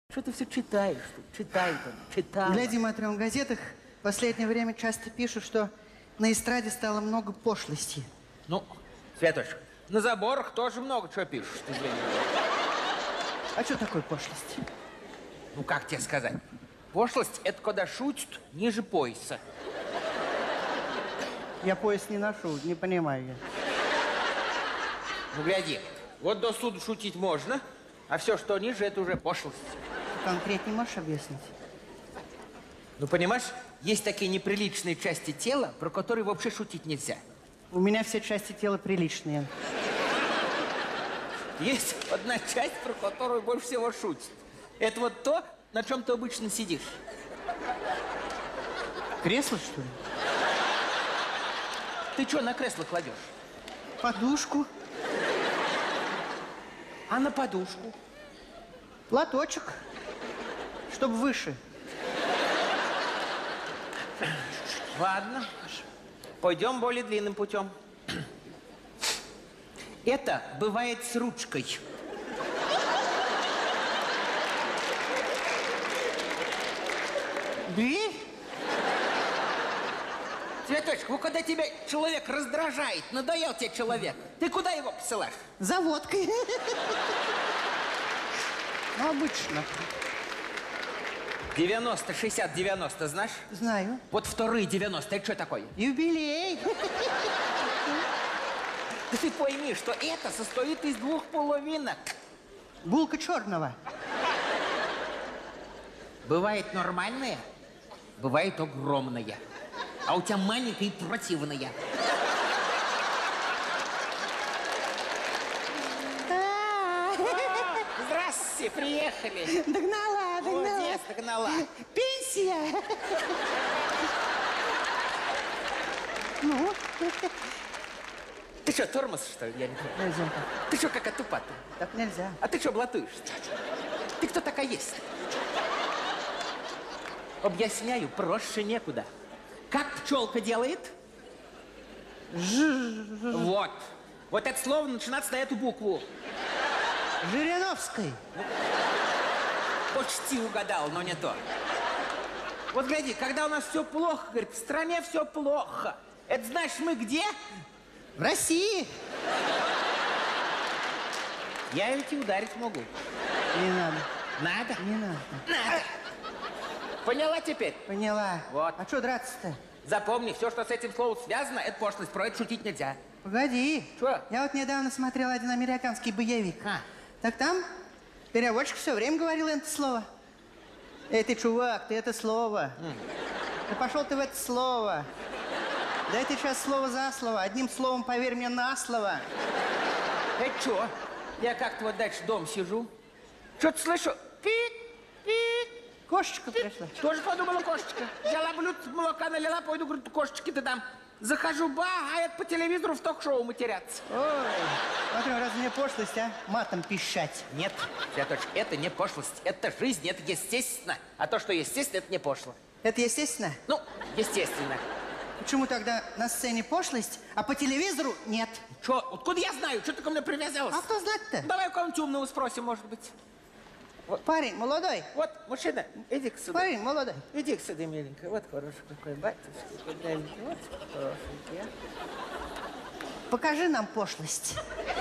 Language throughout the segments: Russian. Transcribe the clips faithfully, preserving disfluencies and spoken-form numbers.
Что ты все читаешь тут? Читай там, читай. Глядя, смотрю, в газетах в последнее время часто пишут, что на эстраде стало много пошлости. Ну, Светочка, на заборах тоже много чего пишут, извини. А что такое пошлость? Ну, как тебе сказать? Пошлость — это когда шутят ниже пояса. Я пояс не ношу, не понимаю я. Ну, гляди, вот до суда шутить можно, а все, что ниже, это уже пошлость. Конкретнее можешь объяснить? Ну, понимаешь, есть такие неприличные части тела, про которые вообще шутить нельзя. У меня все части тела приличные. Есть одна часть, про которую больше всего шутят. Это вот то, на чем ты обычно сидишь. Кресло, что ли? Ты что на кресло кладешь? Подушку. А на подушку? Лоточек. Чтобы выше. Ладно. Пойдем более длинным путем. Это бывает с ручкой. Дверь? Цветочек, вот когда тебя человек раздражает, надоел тебе человек, ты куда его посылаешь? За водкой. Ну, обычно. девяносто, шестьдесят, девяносто, знаешь? Знаю. Вот вторые девяносто, это что такое? Юбилей. Да ты пойми, что это состоит из двух половинок. Булка черного. Бывает нормальная, бывает огромная. А у тебя маленькая и противная. Здравствуйте, приехали. Догнала, догнала. Молодец, догнала. Пенсия. Ну? Ты что, тормоз, что ли? Я не понимаю. Нельзя так. Ты что, какая тупатая? Так нельзя. А ты что, блатуешься? Ты кто такая есть? Объясняю, проще некуда. Как пчелка делает? Ж... Вот. Вот это слово начинается на эту букву. Жириновской. Почти угадал, но не то. Вот гляди, когда у нас все плохо, говорит, в стране все плохо. Это значит, мы где? В России. Я ведь и ударить могу. Не надо. Надо? Не надо. Надо. Поняла теперь? Поняла. Вот. А что драться-то? Запомни, все, что с этим словом связано, это пошлость. Про это шутить нельзя. Погоди. Что? Я вот недавно смотрел один американский боевик. А. Так там переводчик все время говорил это слово. Эй, ты, чувак, ты это слово. Mm. Да пошел ты в это слово. Дай ты сейчас слово за слово. Одним словом, поверь мне, на слово. Это что? Я как-то вот дальше дома сижу. Что-то слышу. Пит, пит. Кошечка пришла. Тоже подумала кошечка. Взяла блюдце молока, налила, пойду, говорит, кошечки ты там. Захожу, ба, а это по телевизору в ток-шоу матерятся. Ой, смотри, разве не пошлость, а? Матом пищать. Нет, Святочка, это не пошлость, это жизнь, это естественно. А то, что естественно, это не пошло. Это естественно? Ну, естественно. Почему тогда на сцене пошлость, а по телевизору нет? Что, откуда я знаю? Что ты ко мне привязалась? А кто знать-то? Давай у кого-нибудь умного спросим, может быть. Вот. Парень молодой. Вот, мужчина, иди-ка сюда. Парень молодой. Иди-ка сюда, миленькая. Вот хороший какой батюшка. Вот хороший, а? Покажи нам пошлость.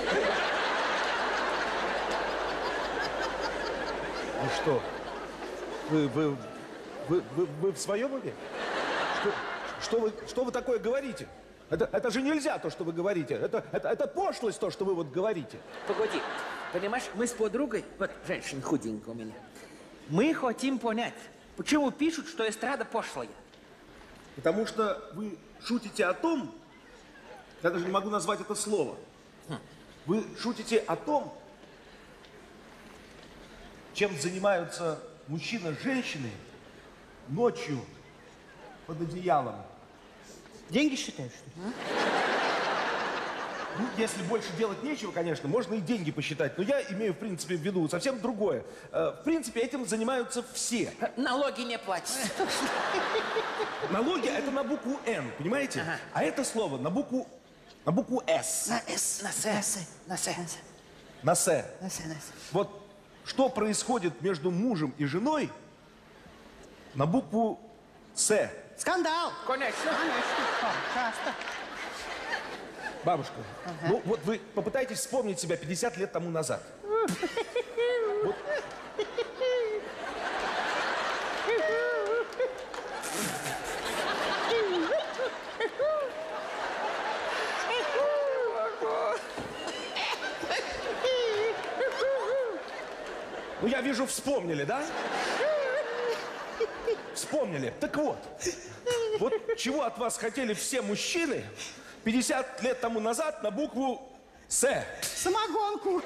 Ну что? Вы, вы, вы, вы, вы в своем уме? Что, что, вы, что вы такое говорите? Это, это же нельзя, то, что вы говорите. Это, это, это пошлость, то, что вы вот говорите. Погоди. Понимаешь, мы с подругой, вот женщина худенькая у меня, мы хотим понять, почему пишут, что эстрада пошлая. Потому что вы шутите о том, я даже не могу назвать это слово. Хм. Вы шутите о том, чем занимаются мужчина с женщиной ночью под одеялом. Деньги считаешь, что ли? Ну, если больше делать нечего, конечно, можно и деньги посчитать. Но я имею, в принципе, в виду совсем другое. В принципе, этим занимаются все. Налоги не платят. Налоги — это на букву «Н», понимаете? Ага. А это слово на букву, на букву «С». На «С». На «С». На «С». На «С». На «С», на «С». Вот что происходит между мужем и женой на букву «С». Скандал. Конечно. Конечно. О, часто. Бабушка, ну вот вы попытайтесь вспомнить себя пятьдесят лет тому назад. Вот. Ну, я вижу, вспомнили, да? Вспомнили. Так вот, вот чего от вас хотели все мужчины пятьдесят лет тому назад на букву «С». Самогонку.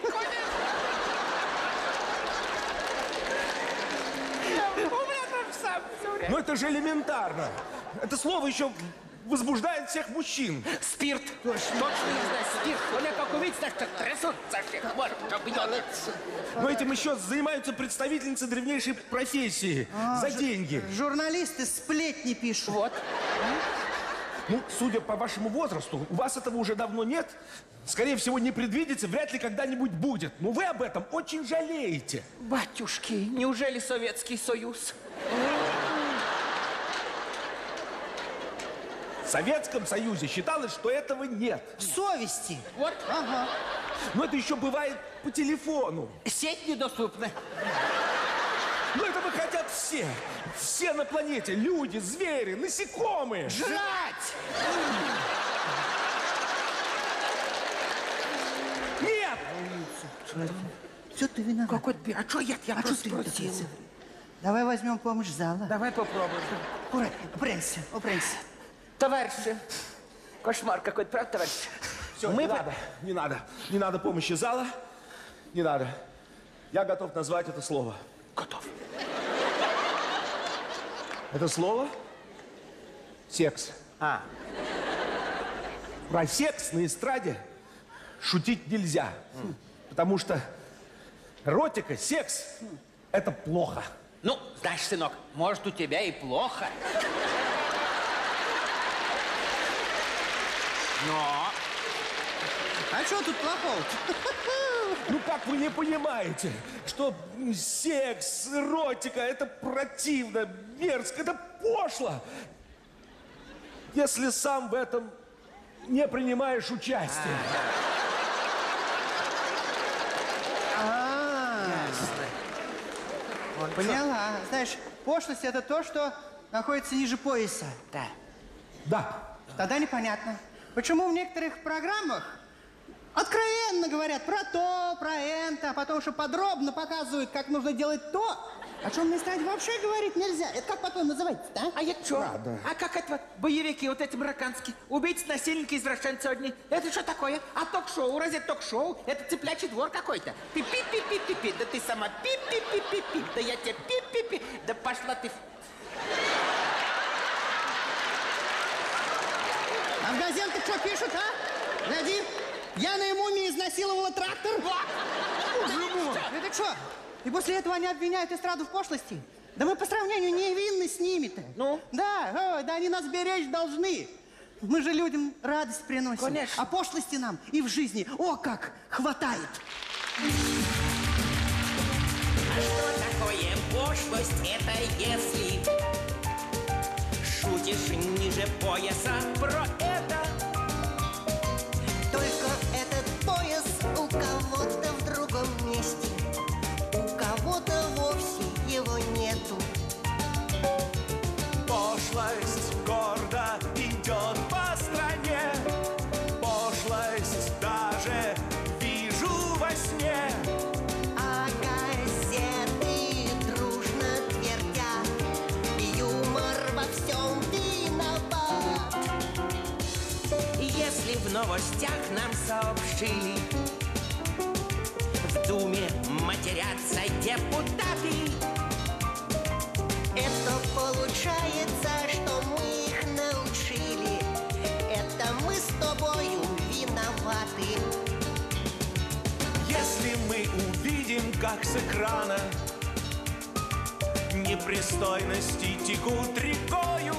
Ну, это же элементарно. Это слово еще возбуждает всех мужчин. Спирт. Точно, я знаю, спирт. Он как увидит, так что трясутся всех. Вот, что бьет. Но этим еще занимаются представительницы древнейшей профессии. За деньги. Журналисты сплетни пишут. Вот. Ну, судя по вашему возрасту, у вас этого уже давно нет. Скорее всего, не предвидится, вряд ли когда-нибудь будет. Но вы об этом очень жалеете. Батюшки, неужели Советский Союз? В Советском Союзе считалось, что этого нет. Совести. Вот. Ага. Но это еще бывает по телефону. Сеть недоступна. Но этого хотят все. Все на планете. Люди, звери, насекомые. Жрать! Нет! Все ты виноват. Какой ты... А что я? Я А что просто ты спросил. такой? Давай возьмем помощь зала. Давай попробуем. Аккуратнее, упрямься, упрямься. Товарищи, кошмар какой-то, правда, товарищи? Все, Мы не по- надо, не надо. Не надо помощи зала. Не надо. Я готов назвать это слово. Готов. Это слово секс. А, Про секс на эстраде шутить нельзя. Потому что эротика, секс – это плохо. ну, знаешь, сынок, может, у тебя и плохо. Но... А что тут плохого? Ну как вы не понимаете, что секс, эротика – это противно, мерзко, это пошло, если сам в этом не принимаешь участие. А, поняла. Знаешь, пошлость — это то, что находится ниже пояса. Да. Да. Тогда непонятно, почему в некоторых программах откровенно говорят про то, про это, а потом, что подробно показывают, как нужно делать то, о чем на эстраде вообще говорить нельзя. Это как потом называется, да? А я что? А как это вот боевики вот эти марокканские? Убийцы, насильники, извращенцы одни. Это что такое? А ток-шоу? Разве ток-шоу? Это цыплячий двор какой-то. Ты пи-пи-пи-пи-пи. Да ты сама пи-пи-пи-пи-пи. Да я тебе пи-пи-пи. Да пошла ты... в- А в газетах что пишут, а? Гляди, пьяная мумия изнасиловала трактор. Боже мой! Это что? И после этого они обвиняют эстраду в пошлости? Да мы по сравнению невинны с ними-то. Ну? Да, ой, да они нас беречь должны. Мы же людям радость приносим. Конечно. А пошлости нам и в жизни, о, как хватает. А что такое пошлость? Это если шутишь ниже пояса про это. Только этот пояс у кого-то в другом месте, у кого-то вовсе его нету. Пошлость гордо идет по стране, пошлость даже вижу во сне. А газеты дружно твердят, юмор во всем виноват. Если в новостях нам сообщили, в Думе матерятся депутаты, Это получается, что мы их научили. Это мы с тобою виноваты. Если мы увидим, как с экрана непристойности текут рекою,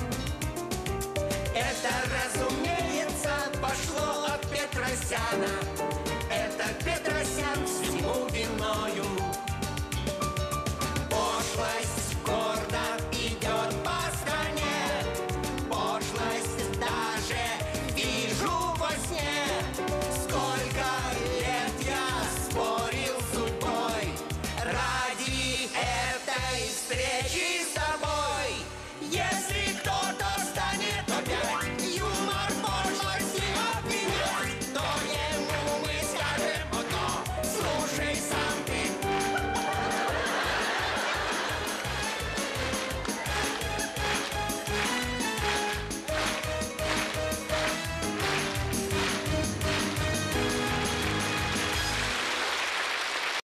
это, разумеется, пошло от Петросяна. Это Петросян.